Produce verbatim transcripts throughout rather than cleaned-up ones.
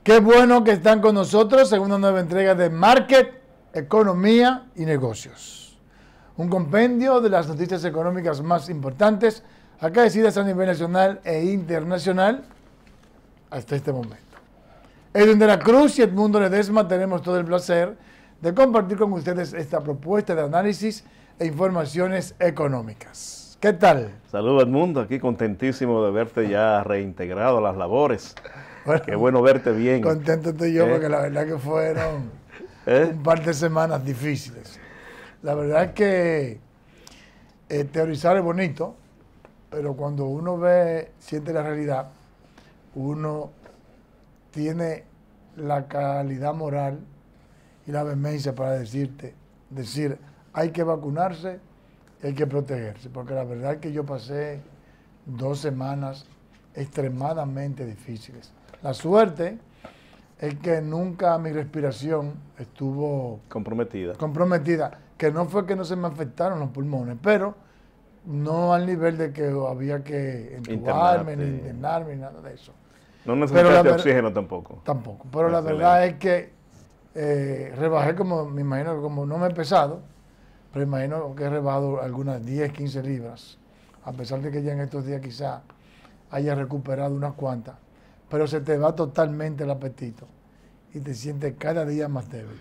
Qué bueno que están con nosotros en una nueva entrega de Market, Economía y Negocios. Un compendio de las noticias económicas más importantes acaecidas a nivel nacional e internacional hasta este momento. Edwin de la Cruz y Edmundo Ledesma tenemos todo el placer de compartir con ustedes esta propuesta de análisis e informaciones económicas. ¿Qué tal? Saludos, Edmundo, aquí contentísimo de verte ya reintegrado a las labores. Bueno, qué bueno verte bien. Contento estoy yo, ¿eh? Porque la verdad que fueron ¿Eh? un par de semanas difíciles. La verdad es que eh, teorizar es bonito, pero cuando uno ve, siente la realidad, uno tiene la calidad moral y la vehemencia para decirte, decir, hay que vacunarse y hay que protegerse, porque la verdad es que yo pasé dos semanas extremadamente difíciles. La suerte es que nunca mi respiración estuvo comprometida. comprometida, que no fue que no se me afectaron los pulmones, pero no al nivel de que había que entubarme, ni internarme, ni nada de eso. No necesitaste oxígeno tampoco. Tampoco, pero la verdad es que eh, rebajé como, me imagino que como no me he pesado, pero imagino que he rebajado algunas diez, quince libras, a pesar de que ya en estos días quizá haya recuperado unas cuantas, pero se te va totalmente el apetito y te sientes cada día más débil.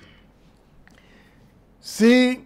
Sí,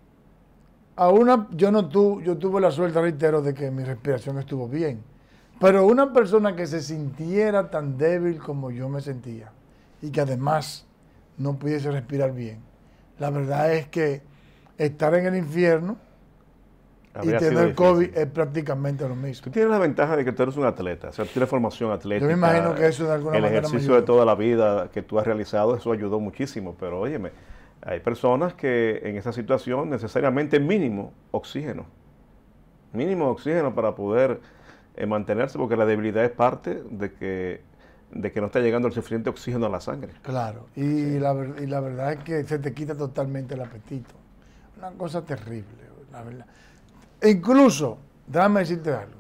a una, yo no tuve, yo tuve la suerte, reitero, de que mi respiración estuvo bien, pero una persona que se sintiera tan débil como yo me sentía y que además no pudiese respirar bien, la verdad es que estar en el infierno Habría y tener COVID es prácticamente lo mismo. Tú tienes la ventaja de que tú eres un atleta, o sea, tú tienes formación atlética. Yo me imagino que eso de alguna el manera El ejercicio de toda la vida que tú has realizado, eso ayudó muchísimo, pero óyeme, hay personas que en esa situación necesariamente mínimo oxígeno, mínimo oxígeno para poder eh, mantenerse, porque la debilidad es parte de que, de que no está llegando el suficiente oxígeno a la sangre. Claro, y, sí. la, y la verdad es que se te quita totalmente el apetito. Una cosa terrible, la verdad. E incluso, déjame decirte algo,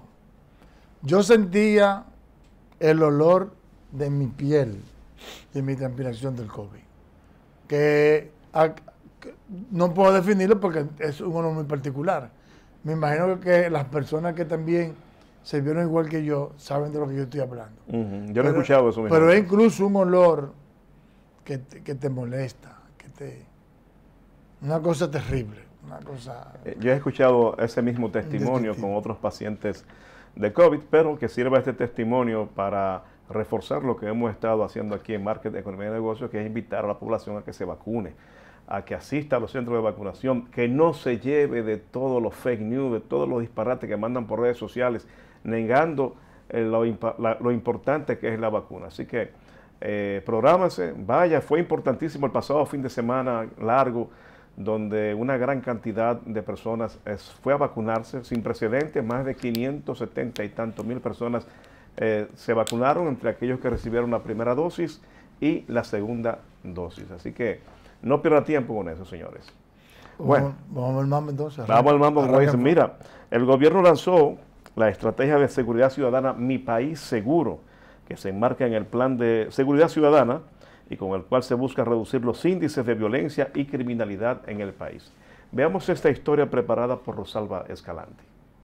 yo sentía el olor de mi piel, de mi transpiración del COVID, que, a, que no puedo definirlo porque es un olor muy particular. Me imagino que las personas que también se vieron igual que yo saben de lo que yo estoy hablando. Uh-huh. Yo no he escuchado eso mismo. Pero es incluso un olor que te, que te molesta, que te, una cosa terrible. Una cosa Yo he escuchado ese mismo testimonio con otros pacientes de COVID, pero que sirva este testimonio para reforzar lo que hemos estado haciendo aquí en Market, Economía y Negocios, que es invitar a la población a que se vacune, a que asista a los centros de vacunación, que no se lleve de todos los fake news, de todos los disparates que mandan por redes sociales, negando eh, lo, la, lo importante que es la vacuna. Así que eh, prográmase, vaya, fue importantísimo el pasado fin de semana largo, donde una gran cantidad de personas es, fue a vacunarse sin precedentes, más de quinientos setenta y tantos mil personas eh, se vacunaron, entre aquellos que recibieron la primera dosis y la segunda dosis. Así que no pierda tiempo con eso, señores. Bueno, vamos al mambo entonces. Vamos al mambo, como dicen. Mira, el gobierno lanzó la estrategia de seguridad ciudadana Mi País Seguro, que se enmarca en el plan de seguridad ciudadana y con el cual se busca reducir los índices de violencia y criminalidad en el país. Veamos esta historia preparada por Rosalba Escalante.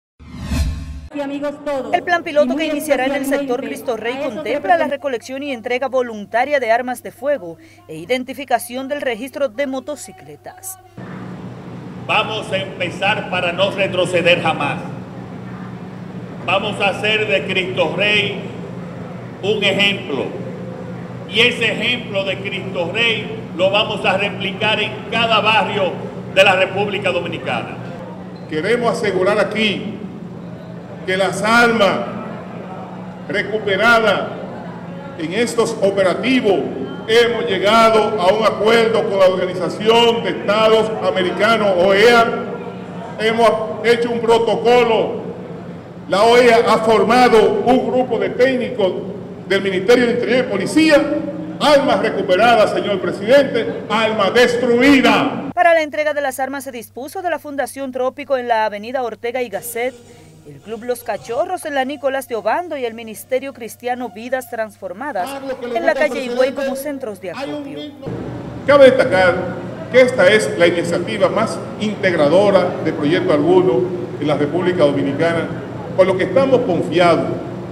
El plan piloto que iniciará en el sector Cristo Rey contempla la recolección y entrega voluntaria de armas de fuego e identificación del registro de motocicletas. Vamos a empezar para no retroceder jamás. Vamos a hacer de Cristo Rey un ejemplo. Y ese ejemplo de Cristo Rey lo vamos a replicar en cada barrio de la República Dominicana. Queremos asegurar aquí que las armas recuperadas en estos operativos, hemos llegado a un acuerdo con la Organización de Estados Americanos, O E A. Hemos hecho un protocolo. La O E A ha formado un grupo de técnicos del Ministerio del Interior y Policía. Armas recuperadas, señor presidente, armas destruidas. Para la entrega de las armas se dispuso de la Fundación Trópico en la avenida Ortega y Gasset, el Club Los Cachorros en la Nicolás de Obando y el Ministerio Cristiano Vidas Transformadas en la calle Higüey como centros de acopio. Cabe destacar que esta es la iniciativa más integradora de proyecto alguno en la República Dominicana, por lo que estamos confiados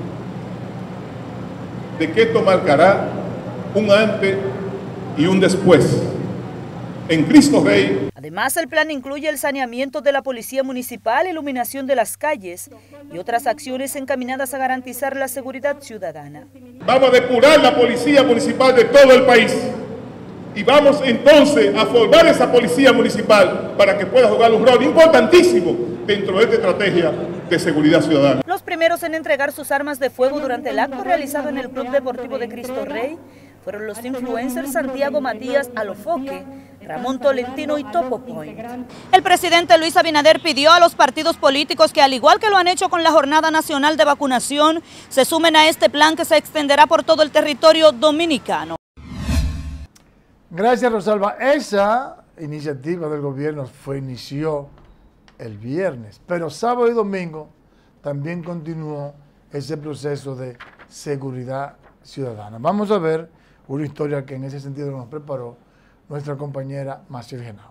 de que esto marcará un antes y un después en Cristo Rey. Además, el plan incluye el saneamiento de la policía municipal, iluminación de las calles y otras acciones encaminadas a garantizar la seguridad ciudadana. Vamos a depurar la policía municipal de todo el país y vamos entonces a formar esa policía municipal para que pueda jugar un rol importantísimo dentro de esta estrategia de seguridad ciudadana. Los primeros en entregar sus armas de fuego durante el acto realizado en el Club Deportivo de Cristo Rey fueron los influencers Santiago Matías Alofoque, Ramón Tolentino y Topo Point. El presidente Luis Abinader pidió a los partidos políticos que, al igual que lo han hecho con la Jornada Nacional de Vacunación, se sumen a este plan que se extenderá por todo el territorio dominicano. Gracias, Rosalba. Esa iniciativa del gobierno fue inició el viernes, pero sábado y domingo también continuó ese proceso de seguridad ciudadana. Vamos a ver una historia que en ese sentido nos preparó nuestra compañera Maciel Genao.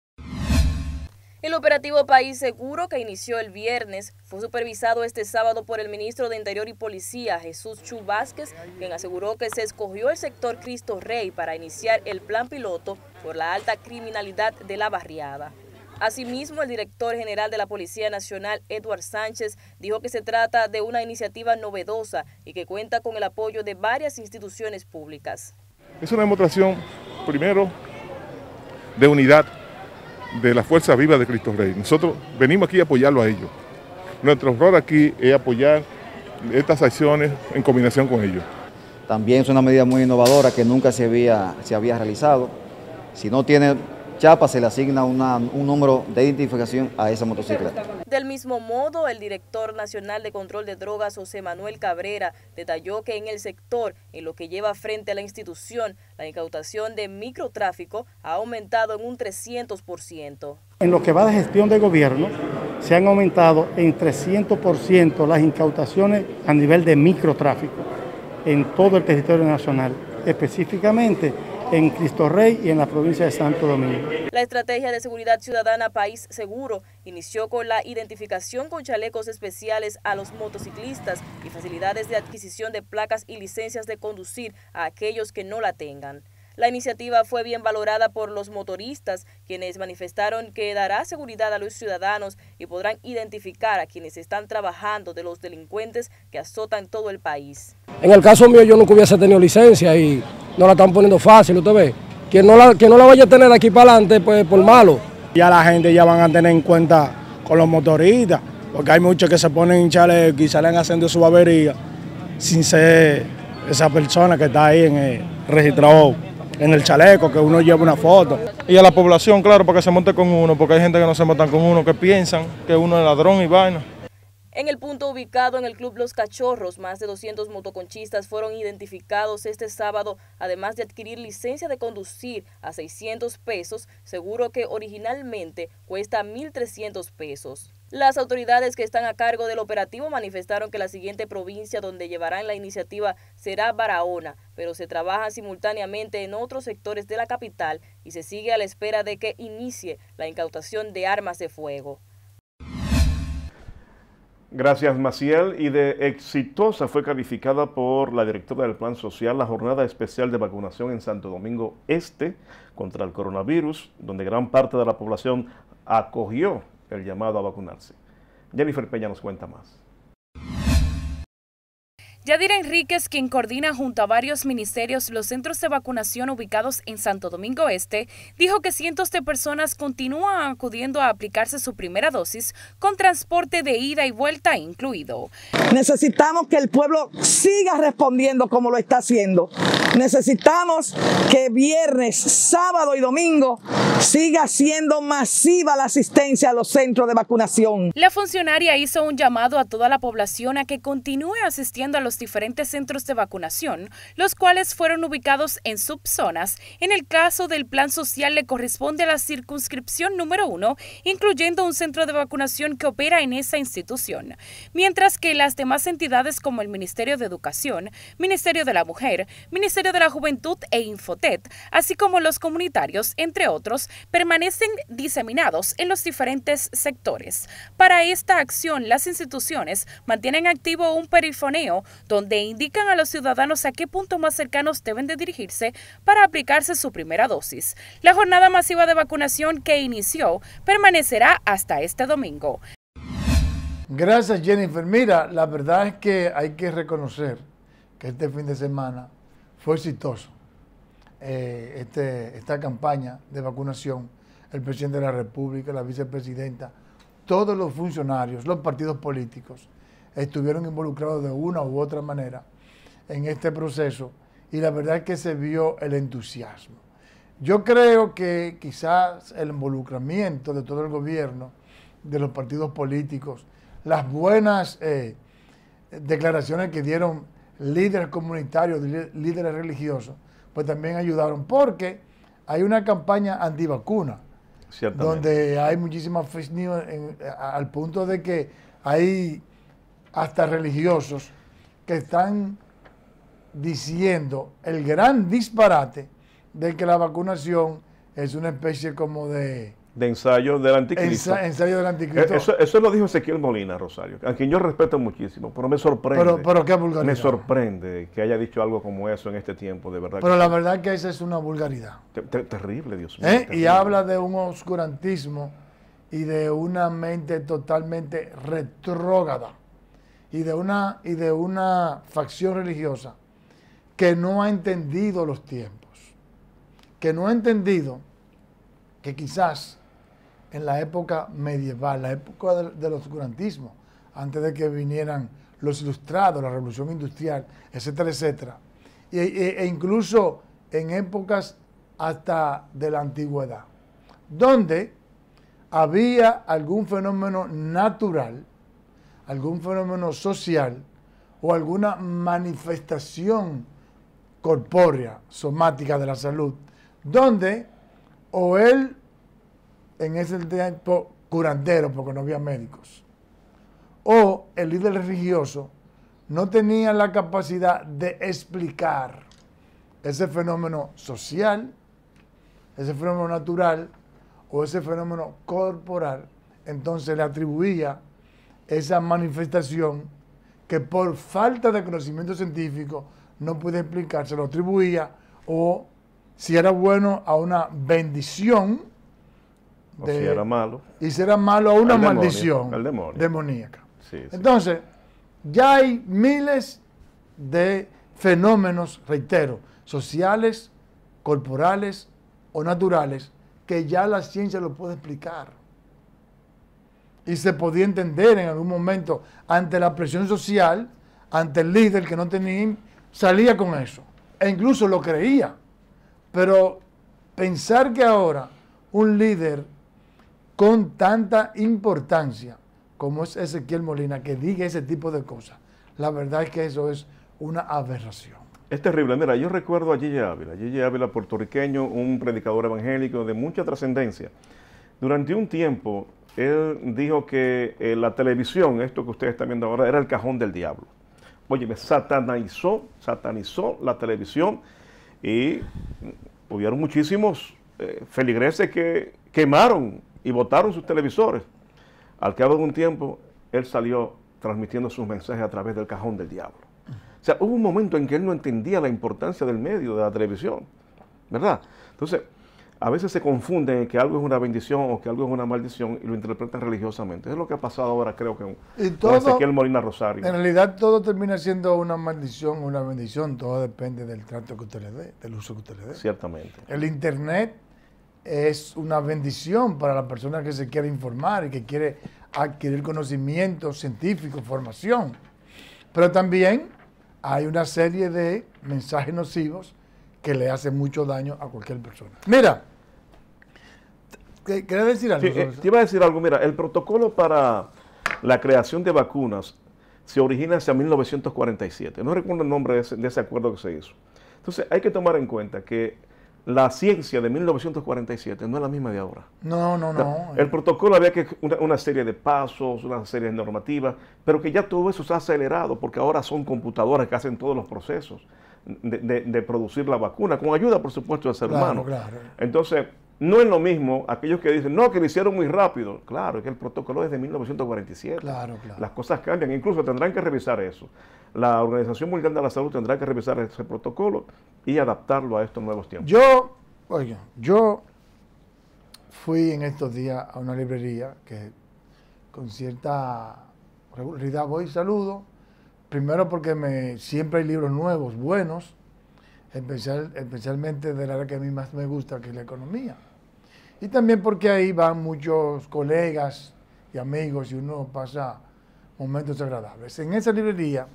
El operativo País Seguro, que inició el viernes, fue supervisado este sábado por el ministro de Interior y Policía, Jesús Chu Vázquez, quien aseguró que se escogió el sector Cristo Rey para iniciar el plan piloto por la alta criminalidad de la barriada. Asimismo, el director general de la Policía Nacional, Edward Sánchez, dijo que se trata de una iniciativa novedosa y que cuenta con el apoyo de varias instituciones públicas. Es una demostración, primero, de unidad de la Fuerza Viva de Cristo Rey. Nosotros venimos aquí a apoyarlo a ellos. Nuestro rol aquí es apoyar estas acciones en combinación con ellos. También es una medida muy innovadora que nunca se había, se había realizado. Si no tiene chapa, se le asigna una, un número de identificación a esa motocicleta. Del mismo modo, el director nacional de control de drogas, José Manuel Cabrera, detalló que en el sector, en lo que lleva frente a la institución, la incautación de microtráfico ha aumentado en un trescientos por ciento. En lo que va de gestión de gobierno, se han aumentado en trescientos por ciento las incautaciones a nivel de microtráfico en todo el territorio nacional, específicamente en Cristo Rey y en la provincia de Santo Domingo. La estrategia de seguridad ciudadana País Seguro inició con la identificación con chalecos especiales a los motociclistas y facilidades de adquisición de placas y licencias de conducir a aquellos que no la tengan. La iniciativa fue bien valorada por los motoristas, quienes manifestaron que dará seguridad a los ciudadanos y podrán identificar a quienes están trabajando de los delincuentes que azotan todo el país. En el caso mío yo nunca hubiese tenido licencia y no la están poniendo fácil, usted ve. Quien no la, quien no la vaya a tener de aquí para adelante, pues por malo. Ya la gente ya van a tener en cuenta con los motoristas, porque hay muchos que se ponen en chaleco y salen haciendo su avería sin ser esa persona que está ahí en el registrado, en el chaleco, que uno lleva una foto. Y a la población, claro, para que se monte con uno, porque hay gente que no se montan con uno, que piensan que uno es ladrón y vaina. En el punto ubicado en el Club Los Cachorros, más de doscientos motoconchistas fueron identificados este sábado, además de adquirir licencia de conducir a seiscientos pesos, seguro que originalmente cuesta mil trescientos pesos. Las autoridades que están a cargo del operativo manifestaron que la siguiente provincia donde llevarán la iniciativa será Barahona, pero se trabaja simultáneamente en otros sectores de la capital y se sigue a la espera de que inicie la incautación de armas de fuego. Gracias, Maciel. Y de exitosa fue calificada por la directora del Plan Social la jornada especial de vacunación en Santo Domingo Este contra el coronavirus, donde gran parte de la población acogió el llamado a vacunarse. Jennifer Peña nos cuenta más. Yadira Enríquez, quien coordina junto a varios ministerios los centros de vacunación ubicados en Santo Domingo Este, dijo que cientos de personas continúan acudiendo a aplicarse su primera dosis con transporte de ida y vuelta incluido. Necesitamos que el pueblo siga respondiendo como lo está haciendo. Necesitamos que viernes, sábado y domingo siga siendo masiva la asistencia a los centros de vacunación. La funcionaria hizo un llamado a toda la población a que continúe asistiendo a los diferentes centros de vacunación, los cuales fueron ubicados en subzonas. En el caso del plan social le corresponde a la circunscripción número uno, incluyendo un centro de vacunación que opera en esa institución, mientras que las demás entidades como el Ministerio de Educación, Ministerio de la Mujer, Ministerio de la Juventud e Infotet, así como los comunitarios, entre otros, permanecen diseminados en los diferentes sectores. Para esta acción, las instituciones mantienen activo un perifoneo donde indican a los ciudadanos a qué puntos más cercanos deben de dirigirse para aplicarse su primera dosis. La jornada masiva de vacunación que inició permanecerá hasta este domingo. Gracias, Jennifer. Mira, la verdad es que hay que reconocer que este fin de semana fue exitoso. Eh, este, esta campaña de vacunación, el presidente de la República, la vicepresidenta, todos los funcionarios, los partidos políticos estuvieron involucrados de una u otra manera en este proceso y la verdad es que se vio el entusiasmo. Yo creo que quizás el involucramiento de todo el gobierno, de los partidos políticos, las buenas eh, declaraciones que dieron líderes comunitarios, líderes religiosos, pues también ayudaron, porque hay una campaña antivacuna, donde hay muchísimas fake news en, a, al punto de que hay hasta religiosos que están diciendo el gran disparate de que la vacunación es una especie como de... De ensayo del anticristo. Ensa, ensayo del anticristo. Eso, eso lo dijo Ezequiel Molina, Rosario, a quien yo respeto muchísimo, pero me sorprende. Pero, pero qué vulgaridad. Me sorprende que haya dicho algo como eso en este tiempo, de verdad. Pero que la sí. verdad que esa es una vulgaridad. Te, te, terrible, Dios mío. ¿Eh? Terrible. Y habla de un oscurantismo y de una mente totalmente retrógrada y de una, y de una facción religiosa que no ha entendido los tiempos, que no ha entendido que quizás en la época medieval, la época del, del oscurantismo, antes de que vinieran los ilustrados, la revolución industrial, etcétera, etcétera, e, e, e incluso en épocas hasta de la antigüedad, donde había algún fenómeno natural, algún fenómeno social o alguna manifestación corpórea, somática de la salud, donde o él, en ese tiempo curandero, porque no había médicos, o el líder religioso no tenía la capacidad de explicar ese fenómeno social, ese fenómeno natural o ese fenómeno corporal, entonces le atribuía esa manifestación que por falta de conocimiento científico no puede explicarse, lo atribuía o si era bueno a una bendición, o de, si era malo. Y si era malo a una maldición demonio, demonio. demoníaca. Sí, sí. Entonces, ya hay miles de fenómenos, reitero, sociales, corporales o naturales, que ya la ciencia lo puede explicar. Y se podía entender en algún momento ante la presión social, ante el líder que no tenía, salía con eso. E incluso lo creía. Pero pensar que ahora un líder con tanta importancia como es Ezequiel Molina, que diga ese tipo de cosas, la verdad es que eso es una aberración. Es terrible. Mira, yo recuerdo a Gigi Ávila, Gigi Ávila puertorriqueño, un predicador evangélico de mucha trascendencia. Durante un tiempo, él dijo que eh, la televisión, esto que ustedes están viendo ahora, era el cajón del diablo. Oye, me satanizó, satanizó la televisión y hubieron muchísimos eh, feligreses que quemaron y botaron sus televisores. Al cabo de un tiempo, él salió transmitiendo sus mensajes a través del cajón del diablo. O sea, hubo un momento en que él no entendía la importancia del medio de la televisión, ¿verdad? Entonces, a veces se confunden en que algo es una bendición o que algo es una maldición y lo interpretan religiosamente. Es lo que ha pasado ahora, creo que y con todo, Ezequiel Molina Rosario. En realidad todo termina siendo una maldición o una bendición, todo depende del trato que usted le dé, del uso que usted le dé. Ciertamente. El Internet es una bendición para la persona que se quiere informar y que quiere adquirir conocimiento científico, formación. Pero también hay una serie de mensajes nocivos que le hace mucho daño a cualquier persona. Mira, ¿querías decir algo? Sí, eh, te iba a decir algo. Mira, el protocolo para la creación de vacunas se origina hacia mil novecientos cuarenta y siete. No recuerdo el nombre de ese, de ese acuerdo que se hizo. Entonces, hay que tomar en cuenta que la ciencia de mil novecientos cuarenta y siete no es la misma de ahora. No, no, no. El protocolo había que una, una serie de pasos, una serie de normativas, pero que ya todo eso se ha acelerado porque ahora son computadoras que hacen todos los procesos de, de, de producir la vacuna, con ayuda, por supuesto, del ser claro, humano. Claro. Entonces, no es lo mismo aquellos que dicen, no, que lo hicieron muy rápido. Claro, es que el protocolo es de mil novecientos cuarenta y siete. Claro, claro. Las cosas cambian, incluso tendrán que revisar eso. La Organización Mundial de la Salud tendrá que revisar ese protocolo y adaptarlo a estos nuevos tiempos. Yo, oiga, yo fui en estos días a una librería que con cierta regularidad voy y saludo. Primero porque me, siempre hay libros nuevos, buenos, especial, especialmente del área que a mí más me gusta, que es la economía. Y también porque ahí van muchos colegas y amigos y uno pasa momentos agradables. En esa librería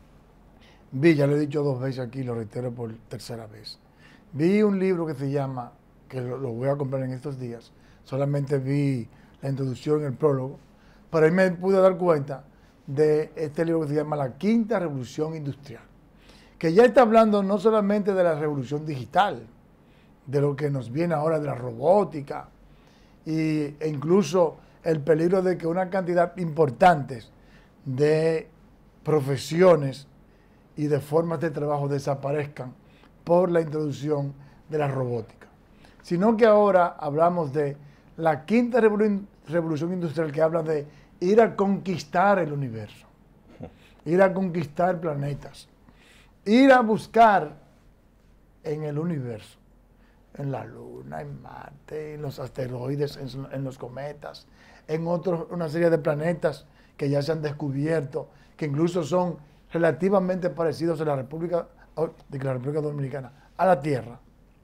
vi, ya lo he dicho dos veces aquí, lo reitero por tercera vez, vi un libro que se llama, que lo, lo voy a comprar en estos días, solamente vi la introducción, el prólogo, pero ahí me pude dar cuenta de este libro que se llama La Quinta Revolución Industrial, que ya está hablando no solamente de la revolución digital, de lo que nos viene ahora de la robótica, y, e incluso el peligro de que una cantidad importante de profesiones y de formas de trabajo desaparezcan por la introducción de la robótica. Sino que ahora hablamos de la quinta revolu- revolución industrial, que habla de ir a conquistar el universo, ir a conquistar planetas, ir a buscar en el universo, en la Luna, en Marte, en los asteroides, en, en los cometas, en otros, una serie de planetas que ya se han descubierto, que incluso son relativamente parecidos a la República, de la República Dominicana, a la Tierra,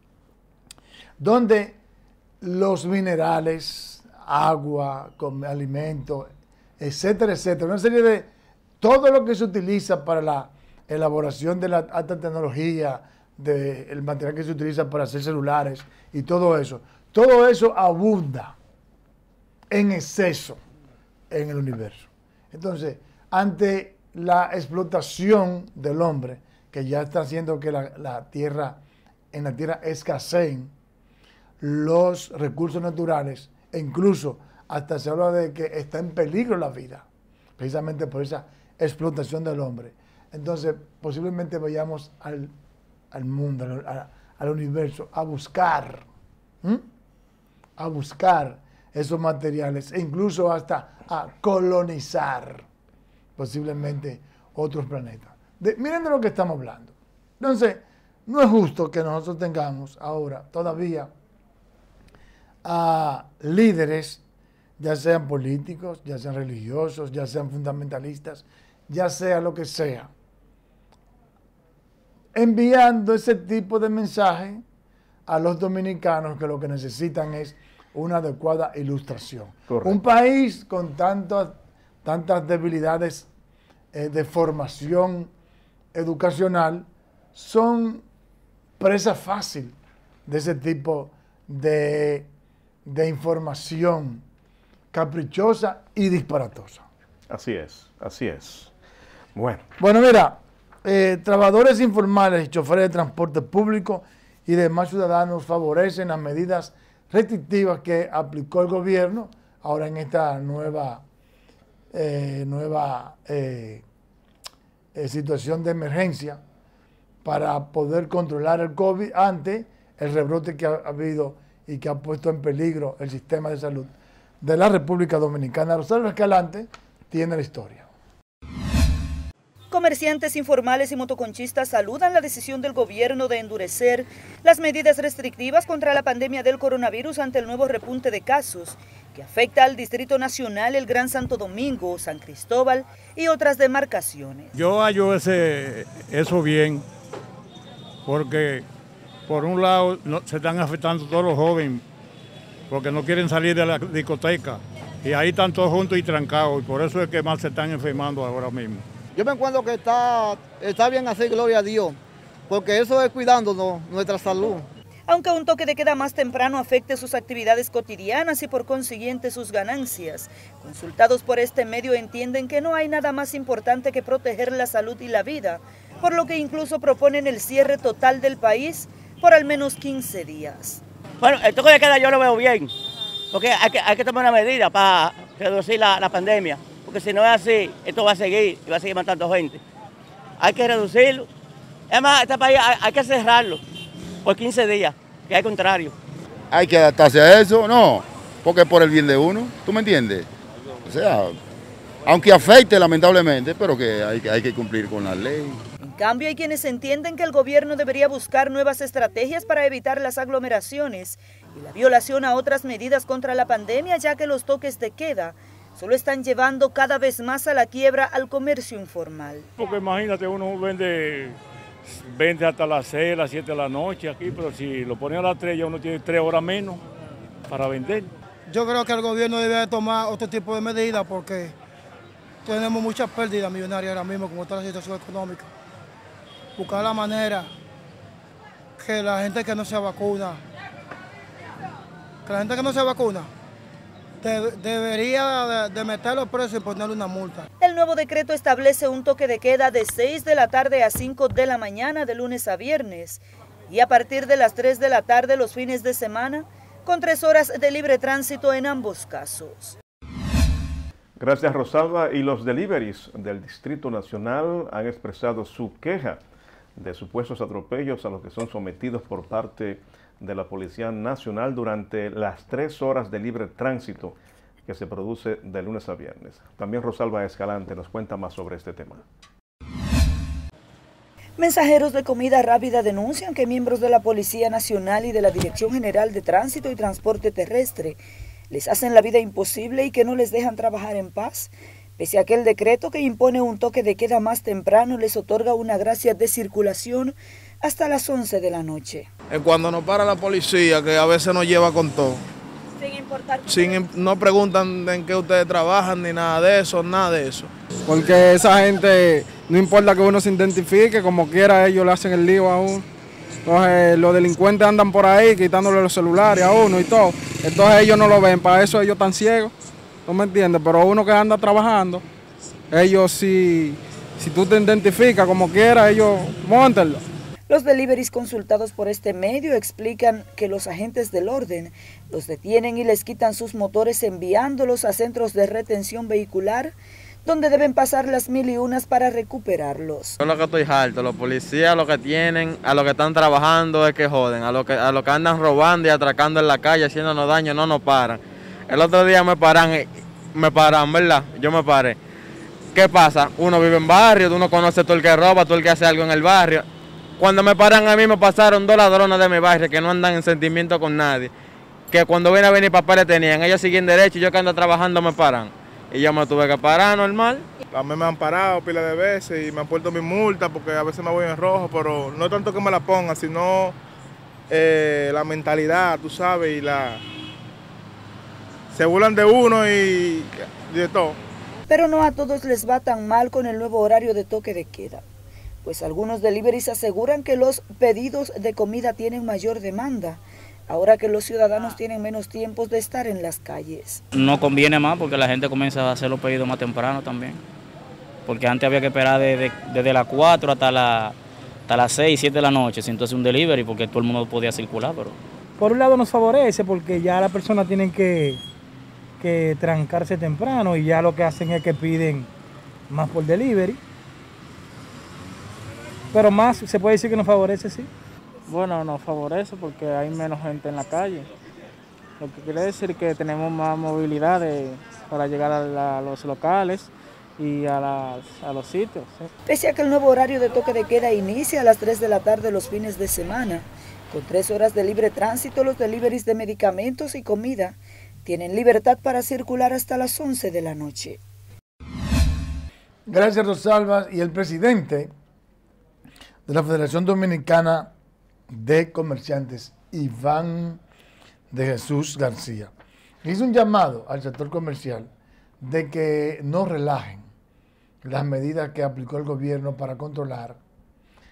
donde los minerales, agua, alimentos, etcétera, etcétera, una serie de todo lo que se utiliza para la elaboración de la alta tecnología, del material que se utiliza para hacer celulares y todo eso, todo eso abunda en exceso en el universo. Entonces, ante la explotación del hombre, que ya está haciendo que la, la tierra, en la tierra escaseen los recursos naturales, e incluso hasta se habla de que está en peligro la vida, precisamente por esa explotación del hombre. Entonces, posiblemente vayamos al, al mundo, al, al universo, a buscar, ¿m? a buscar esos materiales, e incluso hasta a colonizar posiblemente otros planetas. De, miren de lo que estamos hablando. Entonces, no es justo que nosotros tengamos ahora todavía a líderes, ya sean políticos, ya sean religiosos, ya sean fundamentalistas, ya sea lo que sea, enviando ese tipo de mensaje a los dominicanos, que lo que necesitan es una adecuada ilustración. Correcto. Un país con tantas, tantas debilidades eh, de formación educacional son presa fácil de ese tipo de, de información caprichosa y disparatosa. Así es, así es. Bueno. Bueno, mira, eh, trabajadores informales y choferes de transporte público y demás ciudadanos favorecen las medidas restrictivas que aplicó el gobierno ahora en esta nueva, eh, nueva eh, eh, situación de emergencia para poder controlar el COVID ante el rebrote que ha habido y que ha puesto en peligro el sistema de salud de la República Dominicana. Rosario Escalante tiene la historia. Comerciantes informales y motoconchistas saludan la decisión del gobierno de endurecer las medidas restrictivas contra la pandemia del coronavirus ante el nuevo repunte de casos que afecta al Distrito Nacional, el Gran Santo Domingo, San Cristóbal y otras demarcaciones. Yo hallo ese, eso bien, porque por un lado no, se están afectando todos los jóvenes porque no quieren salir de la discoteca y ahí están todos juntos y trancados, y por eso es que más se están enfermando ahora mismo. Yo me encuentro que está, está bien así, gloria a Dios, porque eso es cuidándonos nuestra salud. Aunque un toque de queda más temprano afecte sus actividades cotidianas y por consiguiente sus ganancias, consultados por este medio entienden que no hay nada más importante que proteger la salud y la vida, por lo que incluso proponen el cierre total del país por al menos quince días. Bueno, el toque de queda yo lo veo bien, porque hay que, hay que tomar una medida para reducir la, la pandemia, porque si no es así, esto va a seguir y va a seguir matando gente. Hay que reducirlo. Además, este país hay, hay que cerrarlo por quince días, que al contrario. Hay que adaptarse a eso, no, porque es por el bien de uno, ¿tú me entiendes? O sea, aunque afecte lamentablemente, pero que hay, que hay que cumplir con la ley. En cambio, hay quienes entienden que el gobierno debería buscar nuevas estrategias para evitar las aglomeraciones y la violación a otras medidas contra la pandemia, ya que los toques de queda solo están llevando cada vez más a la quiebra al comercio informal. Porque imagínate, uno vende... vende hasta las seis, las siete de la noche aquí, pero si lo ponen a las tres ya uno tiene tres horas menos para vender. Yo creo que el gobierno debe tomar otro tipo de medidas porque tenemos muchas pérdidas millonarias ahora mismo como está la situación económica. Buscar la manera que la gente que no se vacuna, que la gente que no se vacuna, De, debería de, de meterlo preso y ponerle una multa. El nuevo decreto establece un toque de queda de seis de la tarde a cinco de la mañana de lunes a viernes y a partir de las tres de la tarde los fines de semana, con tres horas de libre tránsito en ambos casos. Gracias, Rosalba. Y los deliveries del Distrito Nacional han expresado su queja de supuestos atropellos a los que son sometidos por parte de la Policía Nacional durante las tres horas de libre tránsito que se produce de lunes a viernes. También Rosalba Escalante nos cuenta más sobre este tema. Mensajeros de comida rápida denuncian que miembros de la Policía Nacional y de la Dirección General de Tránsito y Transporte Terrestre les hacen la vida imposible y que no les dejan trabajar en paz, pese a que el decreto que impone un toque de queda más temprano les otorga una gracia de circulación hasta las once de la noche. Cuando nos para la policía, que a veces nos lleva con todo, sin importar, sin, no preguntan en qué ustedes trabajan ni nada de eso, nada de eso. Porque esa gente, no importa que uno se identifique, como quiera ellos le hacen el lío a uno. Entonces los delincuentes andan por ahí quitándole los celulares a uno y todo. Entonces ellos no lo ven, para eso ellos están ciegos, ¿no me entiendes? Pero uno que anda trabajando, ellos si, si tú te identificas como quiera, ellos móntenlo. Los deliveries consultados por este medio explican que los agentes del orden los detienen y les quitan sus motores enviándolos a centros de retención vehicular donde deben pasar las mil y unas para recuperarlos. Yo lo que estoy harto, los policías lo que tienen, a los que están trabajando es que joden, a los que, a los que andan robando y atracando en la calle, haciéndonos daño, no nos paran. El otro día me paran, me paran, ¿verdad? Yo me paré. ¿Qué pasa? Uno vive en barrio, uno conoce todo el que roba, todo el que hace algo en el barrio. Cuando me paran a mí me pasaron dos ladrones de mi barrio que no andan en sentimiento con nadie. Que cuando vienen a venir papeles tenían, ellos siguen derecho y yo que ando trabajando me paran. Y yo me tuve que parar normal. A mí me han parado pila de veces y me han puesto mi multa porque a veces me voy en rojo, pero no tanto que me la pongan, sino eh, la mentalidad, tú sabes, y la... se burlan de uno y de todo. Pero no a todos les va tan mal con el nuevo horario de toque de queda, pues algunos deliveries aseguran que los pedidos de comida tienen mayor demanda, ahora que los ciudadanos tienen menos tiempos de estar en las calles. No conviene más porque la gente comienza a hacer los pedidos más temprano también, porque antes había que esperar desde, desde las cuatro hasta, la, hasta las seis, siete de la noche, sin entonces un delivery, porque todo el mundo podía circular. Pero... Por un lado nos favorece porque ya las personas tienen que, que trancarse temprano y ya lo que hacen es que piden más por delivery. Pero más se puede decir que nos favorece, sí. Bueno, nos favorece porque hay menos gente en la calle. Lo que quiere decir que tenemos más movilidad de, para llegar a, la, a los locales y a, las, a los sitios. ¿Sí? Pese a que el nuevo horario de toque de queda inicia a las tres de la tarde los fines de semana, con tres horas de libre tránsito, los deliveries de medicamentos y comida tienen libertad para circular hasta las once de la noche. Gracias, Rosalba. Y el presidente de la Federación Dominicana de Comerciantes, Iván de Jesús García, hizo un llamado al sector comercial de que no relajen las medidas que aplicó el gobierno para controlar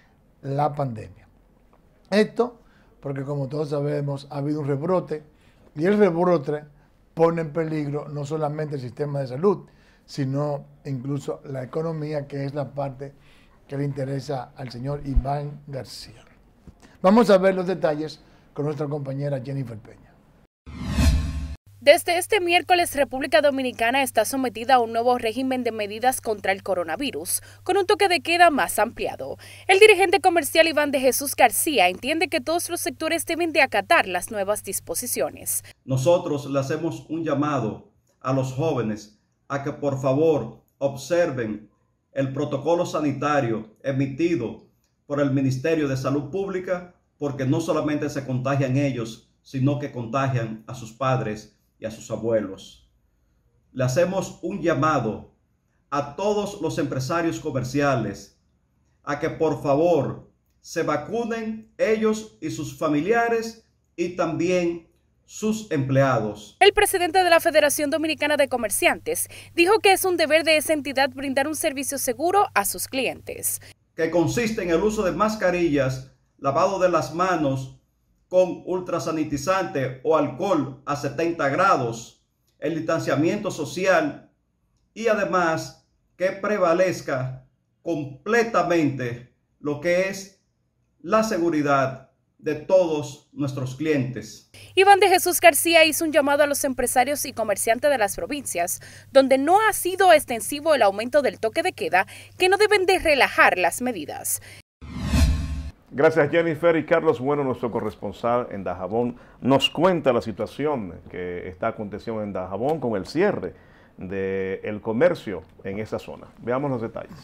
la pandemia. Esto porque, como todos sabemos, ha habido un rebrote y el rebrote pone en peligro no solamente el sistema de salud, sino incluso la economía, que es la parte que le interesa al señor Iván García. Vamos a ver los detalles con nuestra compañera Jennifer Peña. Desde este miércoles, República Dominicana está sometida a un nuevo régimen de medidas contra el coronavirus, con un toque de queda más ampliado. El dirigente comercial Iván de Jesús García entiende que todos los sectores deben de acatar las nuevas disposiciones. Nosotros le hacemos un llamado a los jóvenes a que por favor observen el protocolo sanitario emitido por el Ministerio de Salud Pública, porque no solamente se contagian ellos, sino que contagian a sus padres y a sus abuelos. Le hacemos un llamado a todos los empresarios comerciales a que por favor se vacunen ellos y sus familiares y también sus empleados. El presidente de la Federación Dominicana de Comerciantes dijo que es un deber de esa entidad brindar un servicio seguro a sus clientes, que consiste en el uso de mascarillas, lavado de las manos con ultrasanitizante o alcohol a setenta grados, el distanciamiento social y además que prevalezca completamente lo que es la seguridad de todos nuestros clientes. Iván de Jesús García hizo un llamado a los empresarios y comerciantes de las provincias, donde no ha sido extensivo el aumento del toque de queda, que no deben de relajar las medidas. Gracias, Jennifer. Y Carlos Bueno, nuestro corresponsal en Dajabón, nos cuenta la situación que está aconteciendo en Dajabón con el cierre del comercio en esa zona. Veamos los detalles.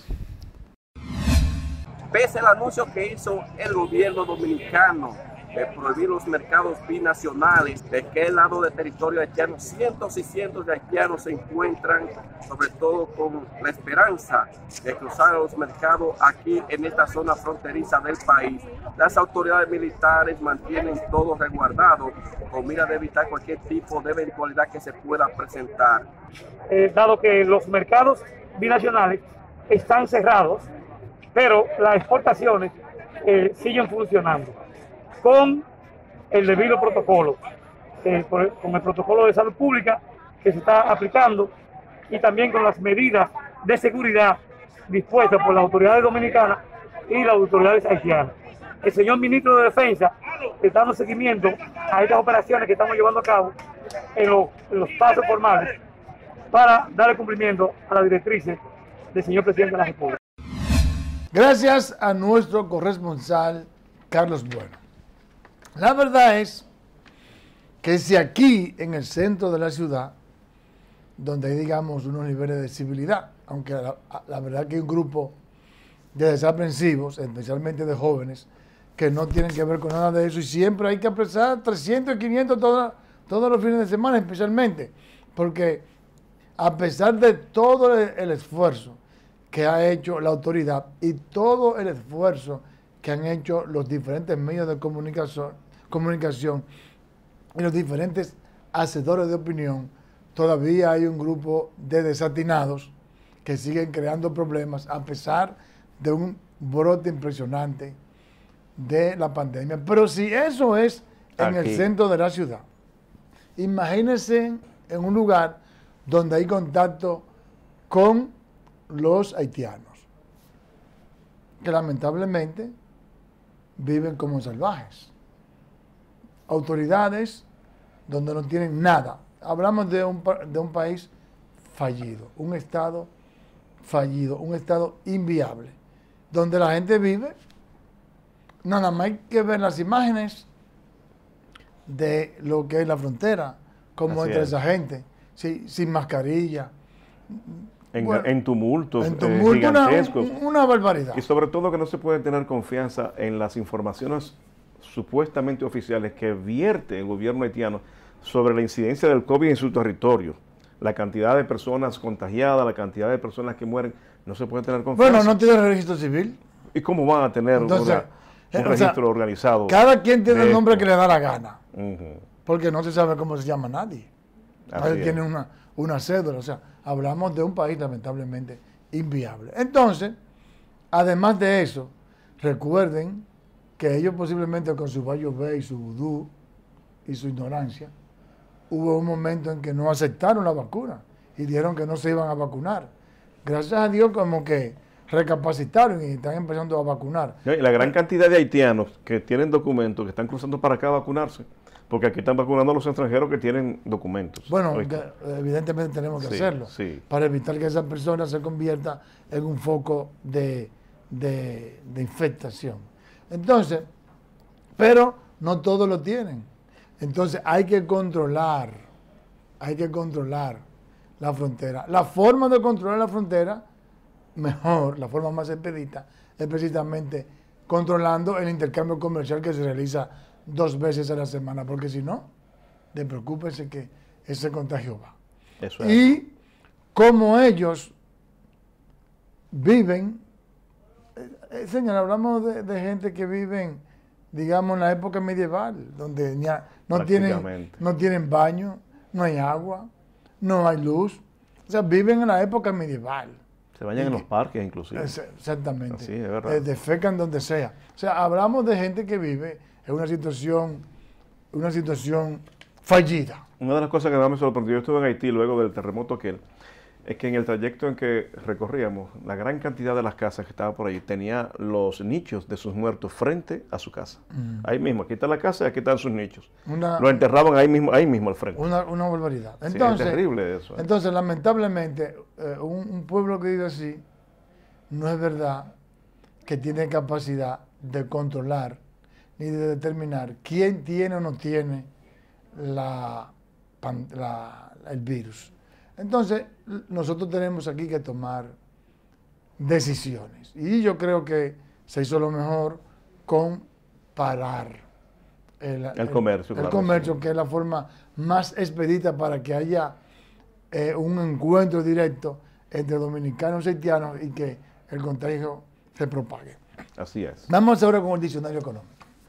Pese al anuncio que hizo el gobierno dominicano de prohibir los mercados binacionales, de que el lado del territorio haitiano, cientos y cientos de haitianos se encuentran, sobre todo con la esperanza de cruzar los mercados aquí en esta zona fronteriza del país. Las autoridades militares mantienen todo resguardado con mira de evitar cualquier tipo de eventualidad que se pueda presentar. Eh, dado que los mercados binacionales están cerrados, pero las exportaciones eh, siguen funcionando con el debido protocolo, eh, con el protocolo de salud pública que se está aplicando y también con las medidas de seguridad dispuestas por las autoridades dominicanas y las autoridades haitianas. El señor ministro de Defensa está dando seguimiento a estas operaciones que estamos llevando a cabo en, lo, en los pasos formales para darle cumplimiento a las directrices del señor presidente de la República. Gracias a nuestro corresponsal Carlos Bueno. La verdad es que si aquí en el centro de la ciudad, donde hay, digamos, unos niveles de civilidad, aunque la, la verdad que hay un grupo de desaprensivos, especialmente de jóvenes, que no tienen que ver con nada de eso, y siempre hay que apresar trescientos y quinientos toda, todos los fines de semana, especialmente, porque a pesar de todo el, el esfuerzo que ha hecho la autoridad y todo el esfuerzo que han hecho los diferentes medios de comunicación, comunicación y los diferentes hacedores de opinión, todavía hay un grupo de desatinados que siguen creando problemas a pesar de un brote impresionante de la pandemia. Pero si eso es en Aquí. el centro de la ciudad, imagínense en un lugar donde hay contacto con los haitianos, que lamentablemente viven como salvajes. Autoridades donde no tienen nada. Hablamos de un, de un país fallido, un estado fallido, un estado inviable, donde la gente vive, nada más hay que ver las imágenes de lo que es la frontera, cómo entra esa gente, sí, sin mascarilla. En, bueno, en tumultos en tumulto, eh, gigantescos. Una, una barbaridad. Y sobre todo que no se puede tener confianza en las informaciones supuestamente oficiales que vierte el gobierno haitiano sobre la incidencia del COVID en su territorio. La cantidad de personas contagiadas, la cantidad de personas que mueren, no se puede tener confianza. Bueno, no tiene registro civil. ¿Y cómo van a tener Entonces, una, un eh, registro sea, organizado? Cada quien tiene el nombre que le da la gana. Uh-huh. Porque no se sabe cómo se llama nadie. Nadie tiene una, una cédula. O sea, hablamos de un país lamentablemente inviable. Entonces, además de eso, recuerden que ellos posiblemente con su Bayo B y su vudú y su ignorancia, hubo un momento en que no aceptaron la vacuna y dijeron que no se iban a vacunar. Gracias a Dios como que recapacitaron y están empezando a vacunar. Y la gran cantidad de haitianos que tienen documentos, que están cruzando para acá a vacunarse, porque aquí están vacunando a los extranjeros que tienen documentos. Bueno, que, evidentemente tenemos que sí, hacerlo, sí. para evitar que esa persona se convierta en un foco de, de, de infectación. Entonces, pero no todos lo tienen. Entonces hay que controlar, hay que controlar la frontera. La forma de controlar la frontera, mejor, la forma más expedita, es precisamente controlando el intercambio comercial que se realiza dos veces a la semana, porque si no, despreocúpese que ese contagio va. Eso es. Y como ellos viven, eh, eh, señor, hablamos de, de gente que viven, digamos, en la época medieval, donde ya no tienen, no tienen baño, no hay agua, no hay luz. O sea, viven en la época medieval. Se bañan en los parques, inclusive. Exactamente. Así, es verdad. Eh, defecan donde sea. O sea, hablamos de gente que vive en una situación, una situación fallida. Una de las cosas que más me sorprendió, yo estuve en Haití luego del terremoto aquel, es que en el trayecto en que recorríamos, la gran cantidad de las casas que estaban por ahí tenía los nichos de sus muertos frente a su casa. Mm. Ahí mismo, aquí está la casa y aquí están sus nichos. Una, lo enterraban ahí mismo, ahí mismo al frente. Una, una barbaridad. Entonces, sí, es terrible eso. ¿eh? Entonces, lamentablemente, eh, un, un pueblo que vive así, no es verdad que tiene capacidad de controlar ni de determinar quién tiene o no tiene la, la, el virus. Entonces, nosotros tenemos aquí que tomar decisiones. Y yo creo que se hizo lo mejor con parar el, el comercio. El, el claro, comercio, sí. que es la forma más expedita para que haya eh, un encuentro directo entre dominicanos y haitianos y que el contagio se propague. Así es. Vamos ahora con el diccionario económico.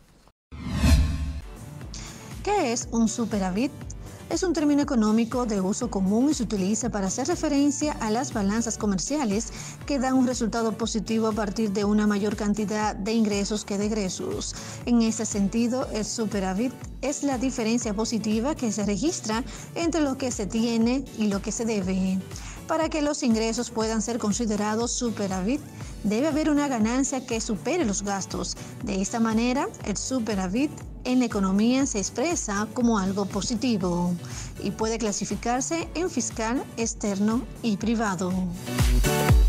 ¿Qué es un superávit? Es un término económico de uso común y se utiliza para hacer referencia a las balanzas comerciales que dan un resultado positivo a partir de una mayor cantidad de ingresos que de egresos. En ese sentido, el superávit es la diferencia positiva que se registra entre lo que se tiene y lo que se debe. Para que los ingresos puedan ser considerados superávit, debe haber una ganancia que supere los gastos. De esta manera, el superávit en la economía se expresa como algo positivo y puede clasificarse en fiscal, externo y privado.